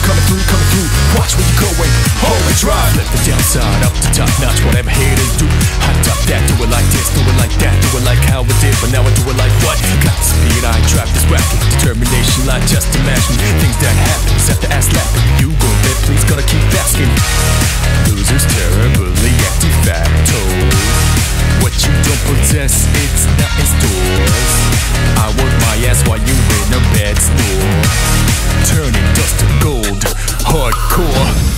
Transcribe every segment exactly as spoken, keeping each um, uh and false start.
coming through, coming through. Watch where you're going, hold and drive. Left the downside, up to top notch, whatever haters do. Hot top that, do it like this, do it like that, do it like how it did, but now I do it like what? Got the speed, I ain't trapped, this racket. Determination, like just imagine things that happen, have to ass lapping. You go there, please, gotta keep asking. Losers terribly at de facto. What you don't possess, it's not in stores. I work my ass while you in a bad store, turning dust to gold, hardcore.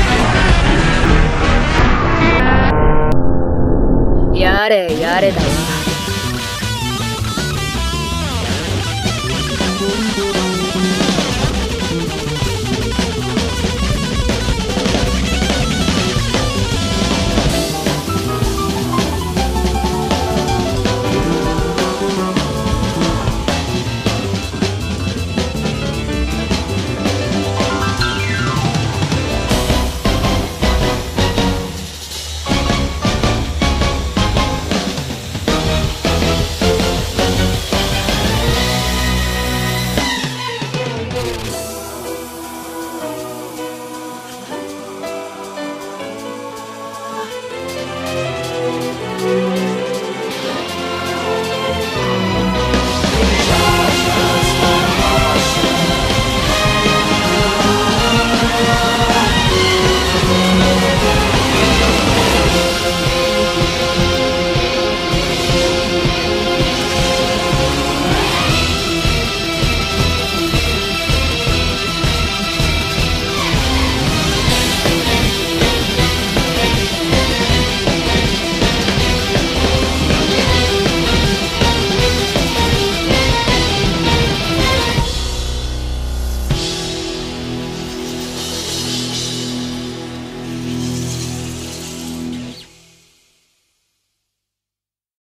やれやれだわ。